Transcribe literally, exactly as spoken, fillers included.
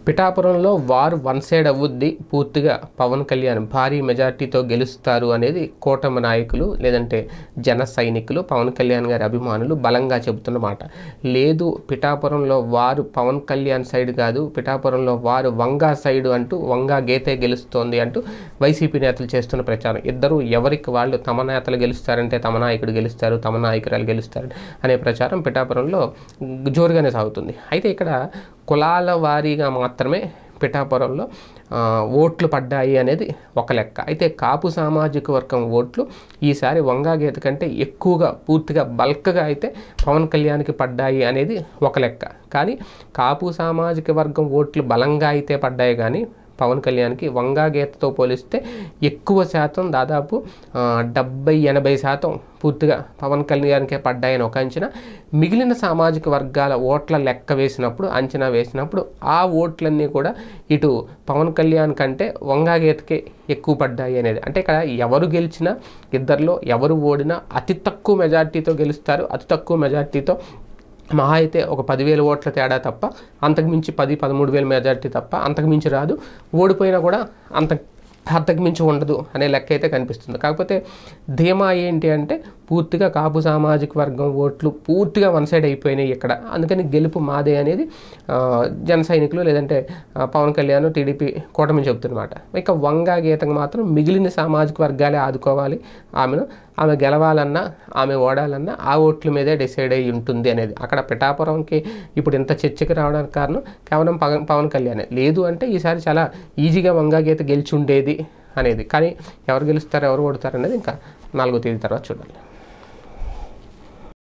పిఠాపురంలో వారు one side అవ్వుద్ది, పూర్తిగా పవన్ కళ్యాణ్ భారీ మెజార్టీతో గెలుస్తారు అనేది కూటమి నాయకులు లేదంటే జన సైనికులు పవన్ కళ్యాణ్ గారి అభిమానులు బలంగా చెబుతున్న మాట. లేదు, పిఠాపురంలో వారు పవన్ కళ్యాణ్ సైడ్ కాదు, పిఠాపురంలో వారు వంగా సైడ్ అంటూ వంగా గీతే గెలుస్తోంది అంటూ వైసీపీ నేతలు చేస్తున్న ప్రచారం. ఇద్దరు ఎవరికి వాళ్ళు తమ నేతలు గెలుస్తారంటే తమ నాయకుడు గెలుస్తారు, తమ నాయకురాలు గెలుస్తారు అనే ప్రచారం పిఠాపురంలో జోరుగానే సాగుతుంది. అయితే ఇక్కడ కులాల వారీగా మాత్రమే పిఠాపురంలో ఓట్లు పడ్డాయి అనేది ఒక లెక్క. అయితే కాపు సామాజిక వర్గం ఓట్లు ఈసారి వంగా గీత కంటే ఎక్కువగా పూర్తిగా బల్క్గా అయితే పవన్ కళ్యాణ్కి పడ్డాయి అనేది ఒక లెక్క. కానీ కాపు సామాజిక వర్గం ఓట్లు బలంగా అయితే పడ్డాయి, కానీ పవన్ కళ్యాణ్కి వంగా గీతతో పోలిస్తే ఎక్కువ శాతం, దాదాపు డెబ్బై ఎనభై శాతం పూర్తిగా పవన్ కళ్యాణ్కే పడ్డాయని ఒక అంచనా. మిగిలిన సామాజిక వర్గాల ఓట్ల లెక్క వేసినప్పుడు, అంచనా వేసినప్పుడు ఆ ఓట్లన్నీ కూడా ఇటు పవన్ కళ్యాణ్ కంటే వంగా గీతకే ఎక్కువ పడ్డాయి అనేది. అంటే ఇక్కడ ఎవరు గెలిచినా, ఇద్దరిలో ఎవరు ఓడినా అతి తక్కువ మెజార్టీతో గెలుస్తారు. అతి తక్కువ మెజార్టీతో మహా అయితే ఒక పదివేల ఓట్ల తేడా తప్ప, అంతకుమించి పది పదమూడు వేల మెజార్టీ తప్ప అంతకుమించి రాదు. ఓడిపోయినా కూడా అంత అంతకు మించి ఉండదు అనే లెక్క అయితే కనిపిస్తుంది. కాకపోతే ధీమా ఏంటి అంటే పూర్తిగా కాపు సామాజిక వర్గం ఓట్లు పూర్తిగా వన్ సైడ్ అయిపోయినాయి ఇక్కడ, అందుకని గెలుపు మాదే అనేది జన సైనికులు లేదంటే పవన్ కళ్యాణ్ టీడీపీ కూటమి చెబుతున్నమాట. ఇక వంగా గీతకు మాత్రం మిగిలిన సామాజిక వర్గాలే ఆదుకోవాలి, ఆమెను ఆమె గెలవాలన్నా ఆమె ఓడాలన్నా ఆ ఓట్ల మీదే డిసైడ్ అయ్యి ఉంటుంది అనేది. అక్కడ పిఠాపురంకి ఇప్పుడు ఇంత చర్చకి రావడానికి కారణం కేవలం పవన్ పవన్ కళ్యాణే. లేదు అంటే ఈసారి చాలా ఈజీగా వంగా గీత గెలిచి ఉండేది అనేది. కానీ ఎవరు గెలుస్తారు, ఎవరు ఓడుతారు అనేది ఇంకా నాలుగో తేదీ తర్వాత చూడాలి.